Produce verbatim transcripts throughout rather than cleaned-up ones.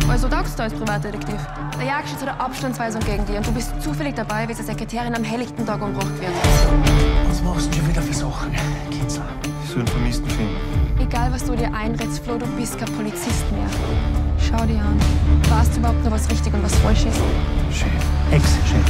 Also taugst du als Privatdetektiv. Der jagst jetzt eine Abstandsweisung gegen dich und du bist zufällig dabei, wie die Sekretärin am helllichten Tag umgebracht wird. Was machst du schon wieder für Sachen, Kitzler? Ich soll einen Vermissten finden. Egal, was du dir einredst, Flo, du bist kein Polizist mehr. Schau dir an. Weißt du überhaupt noch, was richtig und was falsch ist? Chef. Ex-Chef.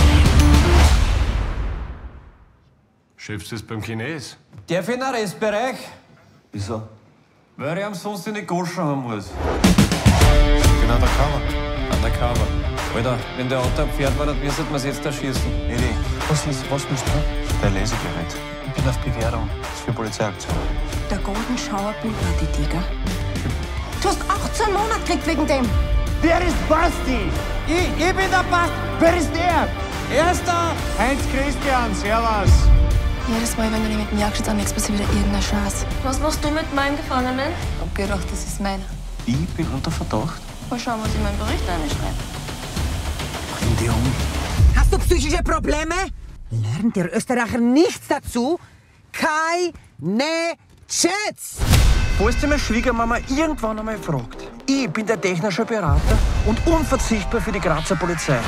Chefst du das beim Chines? Der für den Arrestbereich, Wieso? weil ich am sonst in die Goschen haben muss. Ich bin undercover. Undercover. Alter, wenn der Auto abfährt, war das müsste man es jetzt erschießen. Edi, Was ist, was willst du? dein Lesegerät. Ich bin auf Bewährung. Das ist für Polizeiaktion. Der Golden Shower Bill war die Tiger. Du hast achtzehn Monate gekriegt wegen dem. Wer ist Basti? Ich, ich bin der Basti. Wer ist der? Erster Heinz Christian, servus. Jedes Mal, wenn du dich mit dem Jagdschutz anlegst, passiert wieder irgendein Scheiß. Was machst du mit meinem Gefangenen? Ich hab gedacht, das ist meiner. Ich bin unter Verdacht. Mal schauen, was ich in meinen Bericht reinschreibe. Bring die um. Hast du psychische Probleme? Lernt der Österreicher nichts dazu? Keine Chats! Falls dich meine Schwiegermama irgendwann einmal fragt, ich bin der technische Berater und unverzichtbar für die Grazer Polizei.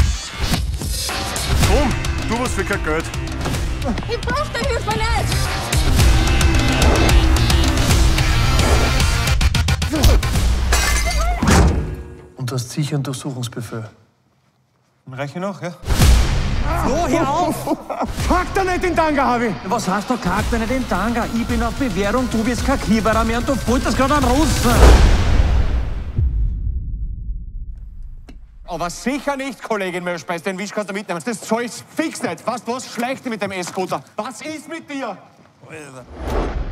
Komm, du was für kein Geld. Ich brauch deine Hilfe nicht! Und du hast sicher einen Durchsuchungsbefehl. Dann reiche ich noch, ja? Flo, hör auf! Pack da nicht den Tanga, Havi! Was heißt du, kack dir nicht den Tanga? Ich bin auf Bewährung, du bist kein Kieberer mehr und du folterst gerade einen Russen. Aber sicher nicht, Kollegin Möschbeiß, den Wisch kannst du mitnehmen. Das zahlst fix nicht. Weißt du was? Schleich dich mit dem E-Scooter. Was ist mit dir? Alter.